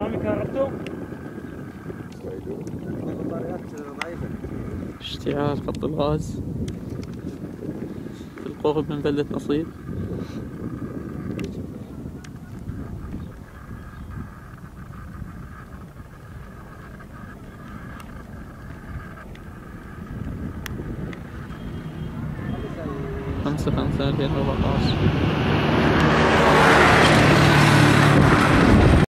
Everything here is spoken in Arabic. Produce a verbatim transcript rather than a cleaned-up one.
اشتعال خط الغاز في القرب من بلدة نصيب. خمسة خمسة ألفين وأربعة عشر.